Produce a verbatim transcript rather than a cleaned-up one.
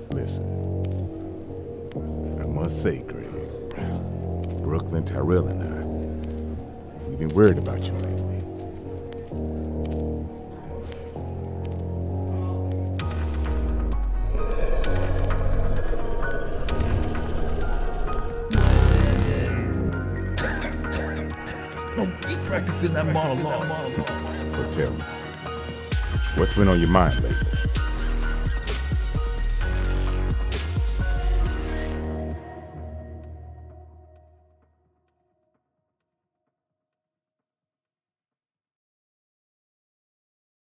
Listen, I must say, Greg, Brooklyn, Tyrell, and I, we've been worried about you lately. He's practicing that monologue. So tell me, what's been on your mind lately?